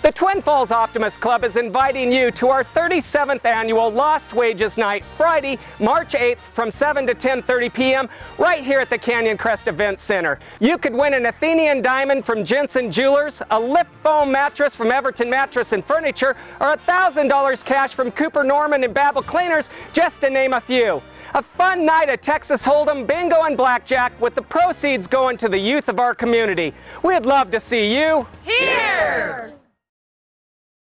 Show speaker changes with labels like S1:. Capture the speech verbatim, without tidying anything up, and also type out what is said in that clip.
S1: The Twin Falls Optimist Club is inviting you to our thirty-seventh annual Lost Wages Night, Friday, March eighth from seven to ten thirty p m right here at the Canyon Crest Event Center. You could win an Athenian diamond from Jensen Jewelers, a lift foam mattress from Everton Mattress and Furniture, or one thousand dollars cash from Cooper Norman and Babel Cleaners, just to name a few. A fun night of Texas Hold'em, bingo, and blackjack, with the proceeds going to the youth of our community. We'd love to see you
S2: here!